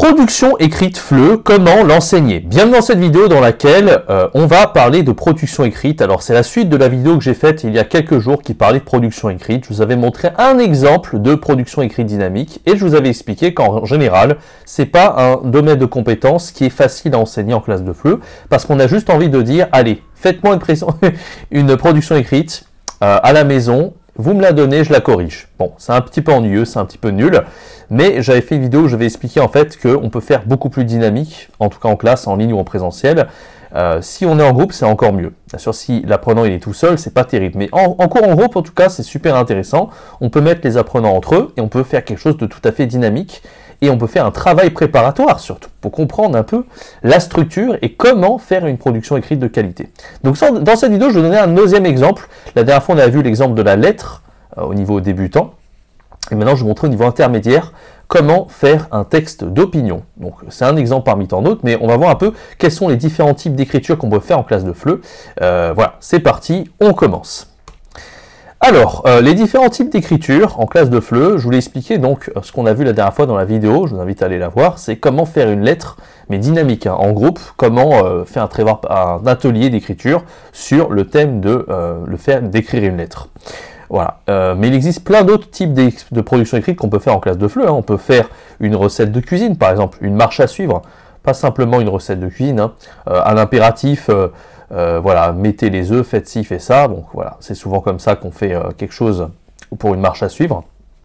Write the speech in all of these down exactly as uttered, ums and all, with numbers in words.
Production écrite F L E, comment l'enseigner? Bienvenue dans cette vidéo dans laquelle euh, on va parler de production écrite. Alors c'est la suite de la vidéo que j'ai faite il y a quelques jours qui parlait de production écrite. Je vous avais montré un exemple de production écrite dynamique et je vous avais expliqué qu'en général, c'est pas un domaine de compétences qui est facile à enseigner en classe de F L E parce qu'on a juste envie de dire, allez, faites-moi une, une production écrite euh, à la maison, vous me la donnez, je la corrige. Bon, c'est un petit peu ennuyeux, c'est un petit peu nul, mais j'avais fait une vidéo où je vais expliquer en fait qu'on peut faire beaucoup plus dynamique, en tout cas en classe, en ligne ou en présentiel. Euh, si on est en groupe, c'est encore mieux. Bien sûr, si l'apprenant il est tout seul, c'est pas terrible. Mais en, en cours en groupe, en tout cas, c'est super intéressant. On peut mettre les apprenants entre eux et on peut faire quelque chose de tout à fait dynamique. Et on peut faire un travail préparatoire surtout, pour comprendre un peu la structure et comment faire une production écrite de qualité. Donc dans cette vidéo, je vais donner un deuxième exemple. La dernière fois, on a vu l'exemple de la lettre euh, au niveau débutant. Et maintenant, je vais vous montrer au niveau intermédiaire comment faire un texte d'opinion. Donc c'est un exemple parmi tant d'autres, mais on va voir un peu quels sont les différents types d'écriture qu'on peut faire en classe de F L E. Euh, voilà, c'est parti, on commence. Alors, euh, les différents types d'écriture en classe de F L E, je vous l'ai expliqué, donc ce qu'on a vu la dernière fois dans la vidéo, je vous invite à aller la voir, c'est comment faire une lettre, mais dynamique, hein, en groupe, comment euh, faire un, trévoir, un atelier d'écriture sur le thème de euh, le faire d'écrire une lettre. Voilà, euh, mais il existe plein d'autres types de production écrite qu'on peut faire en classe de F L E, hein. On peut faire une recette de cuisine, par exemple, une marche à suivre, pas simplement une recette de cuisine, hein. euh, un impératif... Euh, Euh, voilà, mettez les œufs, faites ci, faites ça. Donc voilà, c'est souvent comme ça qu'on fait euh, quelque chose pour une marche à suivre.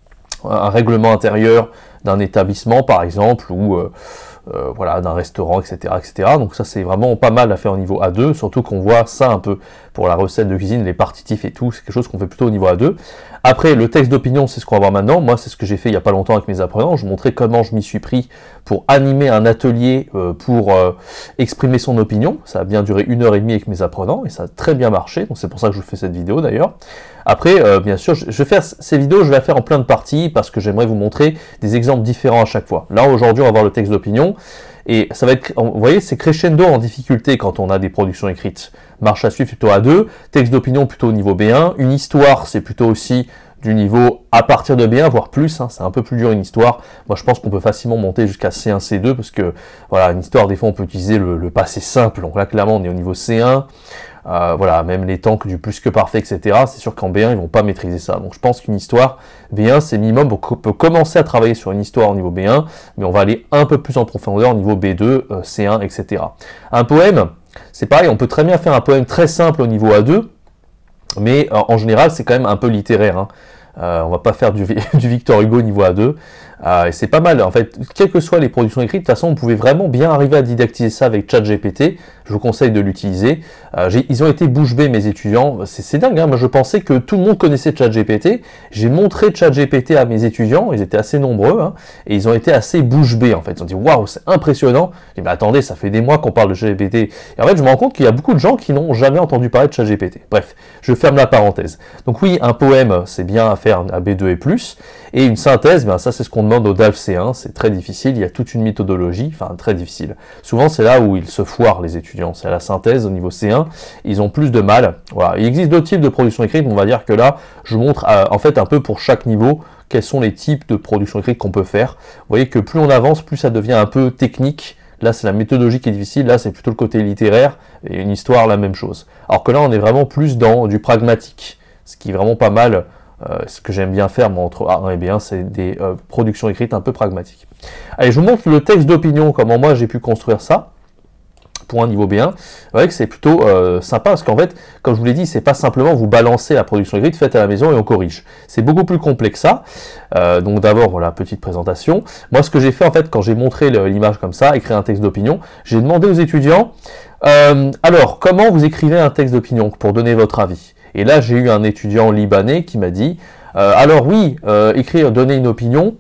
Un règlement intérieur d'un établissement, par exemple, ou euh, euh, voilà, d'un restaurant, et cetera, et cetera. Donc ça, c'est vraiment pas mal à faire au niveau A deux, surtout qu'on voit ça un peu pour la recette de cuisine, les partitifs et tout. C'est quelque chose qu'on fait plutôt au niveau A deux. Après, le texte d'opinion, c'est ce qu'on va voir maintenant. Moi, c'est ce que j'ai fait il n'y a pas longtemps avec mes apprenants. Je vous montrais comment je m'y suis pris pour animer un atelier euh, pour euh, exprimer son opinion. Ça a bien duré une heure et demie avec mes apprenants et ça a très bien marché. Donc c'est pour ça que je vous fais cette vidéo d'ailleurs. Après, euh, bien sûr, je, je vais faire ces vidéos, je vais la faire en plein de parties parce que j'aimerais vous montrer des exemples différents à chaque fois. Là, aujourd'hui, on va voir le texte d'opinion. Et ça va être, vous voyez, c'est crescendo en difficulté quand on a des productions écrites. Marche à suivre plutôt A deux, texte d'opinion plutôt au niveau B un, une histoire c'est plutôt aussi du niveau à partir de B un, voire plus, hein, c'est un peu plus dur une histoire. Moi je pense qu'on peut facilement monter jusqu'à C un, C deux, parce que voilà, une histoire, des fois on peut utiliser le, le passé simple, donc là clairement on est au niveau C un. Euh, voilà, même les temps que du plus que parfait, et cetera. C'est sûr qu'en B un, ils vont pas maîtriser ça. Donc je pense qu'une histoire, B un, c'est minimum. Donc on peut commencer à travailler sur une histoire au niveau B un, mais on va aller un peu plus en profondeur au niveau B deux, euh, C un, et cetera. Un poème, c'est pareil, on peut très bien faire un poème très simple au niveau A deux, mais euh, en général, c'est quand même un peu littéraire, hein. Euh, on va pas faire du, du Victor Hugo niveau A deux, euh, et c'est pas mal, en fait, quelles que soient les productions écrites, de toute façon, vous pouvez vraiment bien arriver à didactiser ça avec ChatGPT, je vous conseille de l'utiliser. Euh, ils ont été bouche bée, mes étudiants, c'est dingue, hein. Moi je pensais que tout le monde connaissait ChatGPT, j'ai montré ChatGPT à mes étudiants, ils étaient assez nombreux, hein, et ils ont été assez bouche bée, en fait, ils ont dit, waouh, c'est impressionnant. J'ai dit, mais attendez, ça fait des mois qu'on parle de ChatGPT, et en fait, je me rends compte qu'il y a beaucoup de gens qui n'ont jamais entendu parler de ChatGPT. Bref, je ferme la parenthèse. Donc oui, un poème, c'est bien à faire à B deux et plus, et une synthèse, ben ça c'est ce qu'on demande au D A L C un, c'est très difficile, il y a toute une méthodologie, enfin très difficile. Souvent c'est là où ils se foirent les étudiants, c'est à la synthèse au niveau C un, ils ont plus de mal. Voilà, il existe d'autres types de production écrite, on va dire que là, je vous montre euh, en fait un peu pour chaque niveau quels sont les types de production écrite qu'on peut faire. Vous voyez que plus on avance, plus ça devient un peu technique. Là, c'est la méthodologie qui est difficile, là, c'est plutôt le côté littéraire, et une histoire, la même chose. Alors que là, on est vraiment plus dans du pragmatique, ce qui est vraiment pas mal. Euh, ce que j'aime bien faire moi, entre A un et B un, c'est des euh, productions écrites un peu pragmatiques. Allez, je vous montre le texte d'opinion, comment moi j'ai pu construire ça pour un niveau B un. Vous voyez que c'est plutôt euh, sympa parce qu'en fait, comme je vous l'ai dit, c'est pas simplement vous balancer la production écrite faite à la maison et on corrige. C'est beaucoup plus complexe que ça. Euh, donc d'abord, voilà, petite présentation. Moi, ce que j'ai fait en fait, quand j'ai montré l'image comme ça, écrire un texte d'opinion, j'ai demandé aux étudiants, euh, alors, comment vous écrivez un texte d'opinion pour donner votre avis? Et là, j'ai eu un étudiant libanais qui m'a dit, euh, alors oui, euh, écrire, donner une opinion,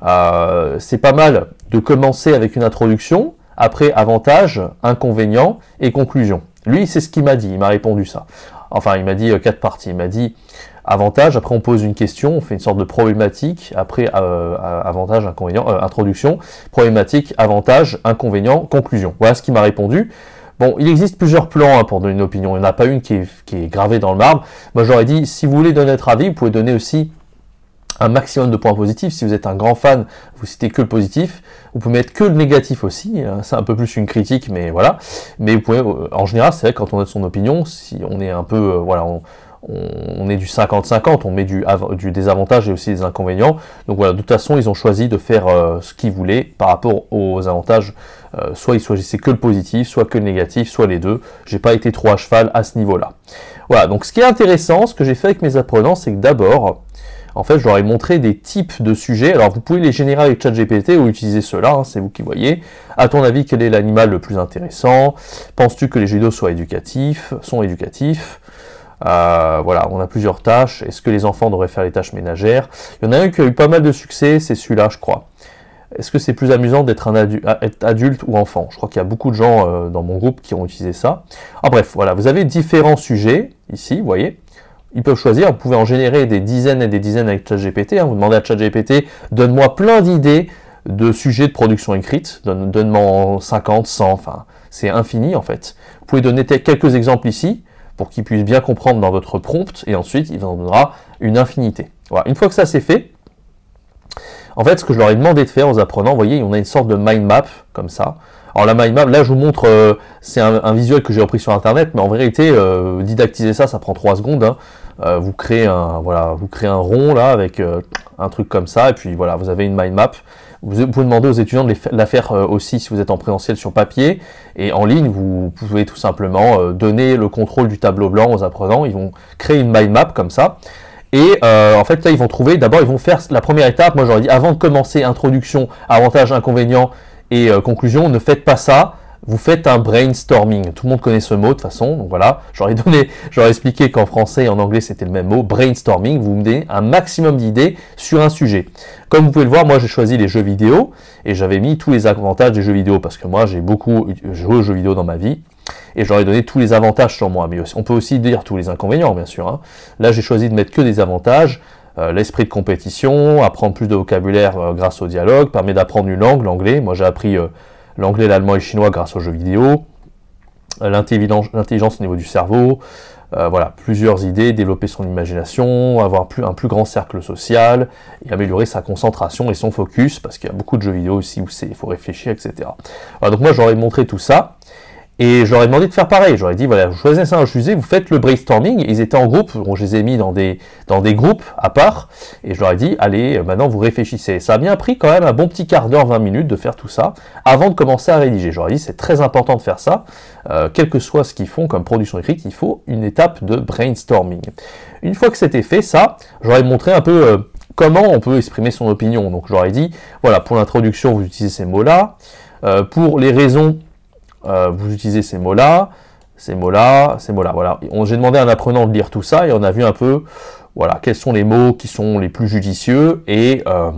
euh, c'est pas mal de commencer avec une introduction, après avantages, inconvénients et conclusion. Lui, c'est ce qu'il m'a dit, il m'a répondu ça. Enfin, il m'a dit euh, quatre parties. Il m'a dit avantage, après on pose une question, on fait une sorte de problématique, après euh, avantage, inconvénient, euh, introduction, problématique, avantage, inconvénient, conclusion. Voilà ce qu'il m'a répondu. Bon, il existe plusieurs plans hein, pour donner une opinion. Il n'y en a pas une qui est, qui est gravée dans le marbre. Moi, j'aurais dit, si vous voulez donner votre avis, vous pouvez donner aussi un maximum de points positifs. Si vous êtes un grand fan, vous citez que le positif. Vous pouvez mettre que le négatif aussi. C'est un peu plus une critique, mais voilà. Mais vous pouvez, en général, c'est vrai que quand on a son opinion, si on est un peu, euh, voilà, on, on est du cinquante cinquante, on met du, du désavantage et aussi des inconvénients. Donc voilà, de toute façon, ils ont choisi de faire euh, ce qu'ils voulaient par rapport aux avantages. Euh, soit ils choisissaient que le positif, soit que le négatif, soit les deux. J'ai pas été trop à cheval à ce niveau-là. Voilà, donc ce qui est intéressant, ce que j'ai fait avec mes apprenants, c'est que d'abord, en fait, je leur ai montré des types de sujets. Alors, vous pouvez les générer avec ChatGPT ou utiliser ceux-là, hein, c'est vous qui voyez. À ton avis, quel est l'animal le plus intéressant? Penses-tu que les jeux vidéo soient éducatifs, sont éducatifs? Euh, voilà, on a plusieurs tâches. Est-ce que les enfants devraient faire les tâches ménagères? Il y en a un qui a eu pas mal de succès, c'est celui-là, je crois. Est-ce que c'est plus amusant d'être un adu être adulte ou enfant? Je crois qu'il y a beaucoup de gens euh, dans mon groupe qui ont utilisé ça. Ah, bref, voilà, vous avez différents sujets, ici, vous voyez. Ils peuvent choisir, vous pouvez en générer des dizaines et des dizaines avec ChatGPT. Hein. Vous demandez à ChatGPT, donne-moi plein d'idées de sujets de production écrite. Donne, donne-moi cinquante, cent, enfin, c'est infini en fait. Vous pouvez donner quelques exemples ici, pour qu'ils puissent bien comprendre dans votre prompt, et ensuite, il vous en donnera une infinité. Voilà. Une fois que ça c'est fait, en fait, ce que je leur ai demandé de faire aux apprenants, vous voyez, on a une sorte de mind map, comme ça. Alors la mind map, là je vous montre, euh, c'est un, un visuel que j'ai repris sur internet, mais en vérité, euh, didactiser ça, ça prend trois secondes. Hein. Euh, vous créez un, voilà, vous créez un rond là avec euh, un truc comme ça, et puis voilà, vous avez une mind map. Vous pouvez demander aux étudiants de la faire euh, aussi si vous êtes en présentiel sur papier, et en ligne, vous pouvez tout simplement euh, donner le contrôle du tableau blanc aux apprenants. Ils vont créer une mind map comme ça. Et euh, en fait, là, ils vont trouver, d'abord, ils vont faire la première étape. Moi, j'aurais dit, avant de commencer, introduction, avantages, inconvénients et euh, conclusion, ne faites pas ça. Vous faites un brainstorming. Tout le monde connaît ce mot de toute façon. Donc voilà, j'aurais donné, j'aurais expliqué qu'en français et en anglais, c'était le même mot. Brainstorming, vous me donnez un maximum d'idées sur un sujet. Comme vous pouvez le voir, moi, j'ai choisi les jeux vidéo et j'avais mis tous les avantages des jeux vidéo parce que moi, j'ai beaucoup joué aux jeux vidéo dans ma vie. Et j'aurais donné tous les avantages sur moi, mais on peut aussi dire tous les inconvénients, bien sûr. Hein. Là, j'ai choisi de mettre que des avantages. Euh, l'esprit de compétition, apprendre plus de vocabulaire euh, grâce au dialogue, permet d'apprendre une langue, l'anglais. Moi, j'ai appris euh, l'anglais, l'allemand et le chinois grâce aux jeux vidéo. Euh, L'intelligence au niveau du cerveau. Euh, voilà, plusieurs idées, développer son imagination, avoir plus, un plus grand cercle social, et améliorer sa concentration et son focus, parce qu'il y a beaucoup de jeux vidéo aussi où il faut réfléchir, et cetera. Voilà, donc moi, j'aurais montré tout ça. Et je leur ai demandé de faire pareil. J'aurais dit, voilà, vous choisissez un sujet, vous faites le brainstorming. Ils étaient en groupe, bon, je les ai mis dans des, dans des groupes à part. Et je leur ai dit, allez, maintenant vous réfléchissez. Ça a bien pris quand même un bon petit quart d'heure, vingt minutes de faire tout ça avant de commencer à rédiger. Je leur ai dit, c'est très important de faire ça. Euh, quel que soit ce qu'ils font comme production écrite, il faut une étape de brainstorming. Une fois que c'était fait, ça, je leur ai montré un peu euh, comment on peut exprimer son opinion. Donc je leur ai dit, voilà, pour l'introduction, vous utilisez ces mots-là. Euh, pour les raisons, Euh, vous utilisez ces mots-là, ces mots-là, ces mots-là. Voilà. J'ai demandé à un apprenant de lire tout ça et on a vu un peu, voilà, quels sont les mots qui sont les plus judicieux et, euh,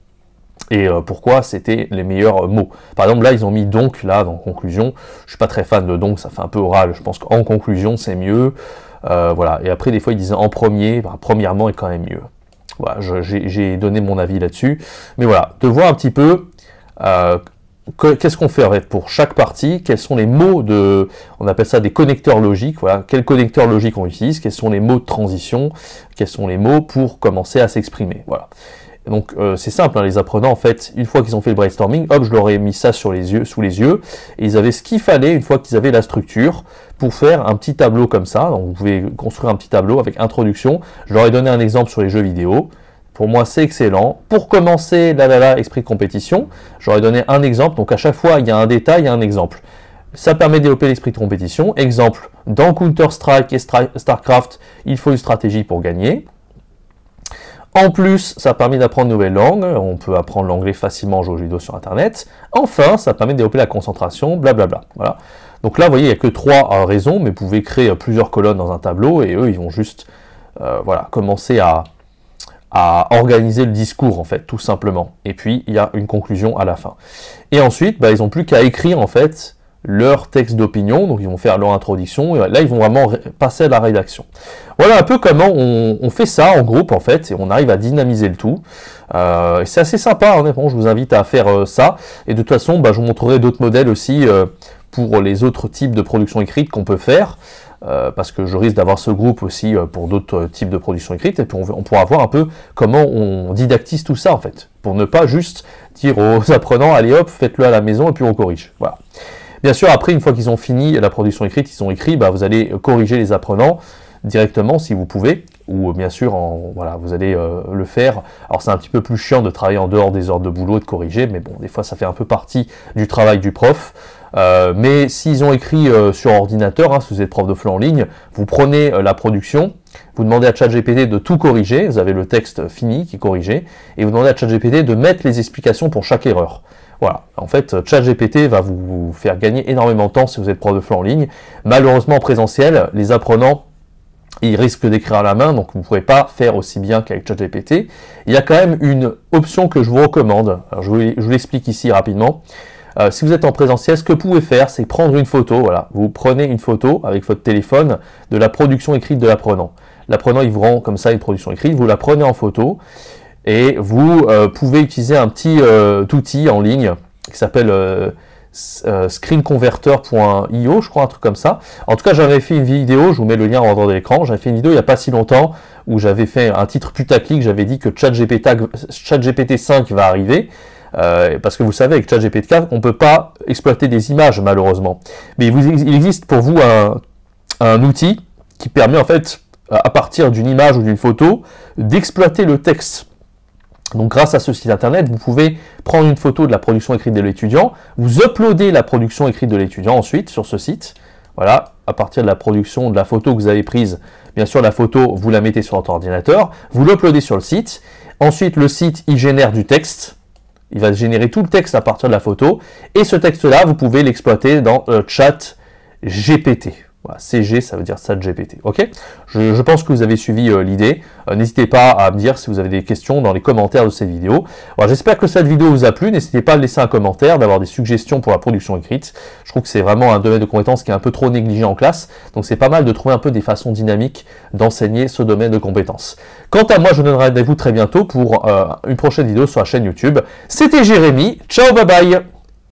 et euh, pourquoi c'était les meilleurs mots. Par exemple, là, ils ont mis donc, là, dans conclusion. Je suis pas très fan de donc, ça fait un peu oral. Je pense qu'en conclusion, c'est mieux. Euh, voilà. Et après, des fois, ils disaient en premier, bah, premièrement est quand même mieux. Voilà, j'ai donné mon avis là-dessus. Mais voilà, de voir un petit peu... Euh, qu'est-ce qu'on fait pour chaque partie, quels sont les mots de, on appelle ça des connecteurs logiques, voilà, quels connecteurs logiques on utilise, quels sont les mots de transition, quels sont les mots pour commencer à s'exprimer, voilà. Donc euh, c'est simple, hein, les apprenants en fait, une fois qu'ils ont fait le brainstorming, hop, je leur ai mis ça sur les yeux, sous les yeux, et ils avaient ce qu'il fallait une fois qu'ils avaient la structure pour faire un petit tableau comme ça. Donc vous pouvez construire un petit tableau avec introduction. Je leur ai donné un exemple sur les jeux vidéo. Pour moi, c'est excellent. Pour commencer, là, là, là, esprit de compétition, j'aurais donné un exemple. Donc, à chaque fois, il y a un détail, il y a un exemple. Ça permet de développer l'esprit de compétition. Exemple, dans Counter-Strike et StarCraft, il faut une stratégie pour gagner. En plus, ça permet d'apprendre une nouvelle langue. On peut apprendre l'anglais facilement en jouant aux jeux vidéo sur Internet. Enfin, ça permet de développer la concentration, blablabla. Voilà. Donc là, vous voyez, il n'y a que trois euh, raisons, mais vous pouvez créer plusieurs colonnes dans un tableau et eux, ils vont juste euh, voilà, commencer à... à organiser le discours, en fait, tout simplement. Et puis, il y a une conclusion à la fin. Et ensuite, bah, ils n'ont plus qu'à écrire, en fait, leur texte d'opinion. Donc, ils vont faire leur introduction. Et là, ils vont vraiment passer à la rédaction. Voilà un peu comment on, on fait ça en groupe, en fait, et on arrive à dynamiser le tout. Euh, c'est assez sympa, honnêtement. Je vous invite à faire euh, ça. Et de toute façon, bah, je vous montrerai d'autres modèles aussi euh, pour les autres types de production écrite qu'on peut faire. euh, parce que je risque d'avoir ce groupe aussi euh, pour d'autres types de production écrite, et puis on, on pourra voir un peu comment on didactise tout ça en fait, pour ne pas juste dire aux apprenants, allez hop, faites-le à la maison et puis on corrige. Voilà. Bien sûr, après, une fois qu'ils ont fini la production écrite, ils ont écrit, bah, vous allez corriger les apprenants directement si vous pouvez, ou bien sûr, en, voilà, vous allez euh, le faire. Alors c'est un petit peu plus chiant de travailler en dehors des heures de boulot et de corriger, mais bon, des fois ça fait un peu partie du travail du prof. Euh, mais s'ils ont écrit euh, sur ordinateur, hein, si vous êtes prof de F L E en ligne, vous prenez euh, la production, vous demandez à ChatGPT de tout corriger, vous avez le texte fini qui est corrigé, et vous demandez à ChatGPT de mettre les explications pour chaque erreur. Voilà, en fait, ChatGPT va vous faire gagner énormément de temps si vous êtes prof de F L E en ligne. Malheureusement, en présentiel, les apprenants, ils risquent d'écrire à la main, donc vous ne pourrez pas faire aussi bien qu'avec ChatGPT. Il y a quand même une option que je vous recommande, alors je vous, je vous l'explique ici rapidement. Euh, si vous êtes en présentiel, ce que vous pouvez faire, c'est prendre une photo, voilà, vous prenez une photo avec votre téléphone de la production écrite de l'apprenant. L'apprenant, il vous rend comme ça une production écrite, vous la prenez en photo, et vous euh, pouvez utiliser un petit euh, outil en ligne qui s'appelle euh, euh, screen converter point i o, je crois, un truc comme ça. En tout cas, j'avais fait une vidéo, je vous mets le lien en rendant de l'écran, j'avais fait une vidéo il n'y a pas si longtemps où j'avais fait un titre putaclic, j'avais dit que ChatGPT cinq va arriver. Euh, parce que vous savez, avec ChatGPT quatre, on ne peut pas exploiter des images, malheureusement. Mais il, vous, il existe pour vous un, un outil qui permet, en fait, à partir d'une image ou d'une photo, d'exploiter le texte. Donc, grâce à ce site internet, vous pouvez prendre une photo de la production écrite de l'étudiant, vous uploadez la production écrite de l'étudiant ensuite sur ce site. Voilà, à partir de la production de la photo que vous avez prise, bien sûr, la photo, vous la mettez sur votre ordinateur, vous l'uploadez sur le site. Ensuite, le site, il génère du texte. Il va générer tout le texte à partir de la photo. Et ce texte-là, vous pouvez l'exploiter dans euh, ChatGPT. Voilà, C G, ça veut dire ChatGPT. Ok, je, je pense que vous avez suivi euh, l'idée. Euh, N'hésitez pas à me dire si vous avez des questions dans les commentaires de cette vidéo. J'espère que cette vidéo vous a plu. N'hésitez pas à laisser un commentaire, d'avoir des suggestions pour la production écrite. Je trouve que c'est vraiment un domaine de compétences qui est un peu trop négligé en classe. Donc c'est pas mal de trouver un peu des façons dynamiques d'enseigner ce domaine de compétences. Quant à moi, je vous donnerai rendez-vous très bientôt pour euh, une prochaine vidéo sur la chaîne YouTube. C'était Jérémy. Ciao, bye bye.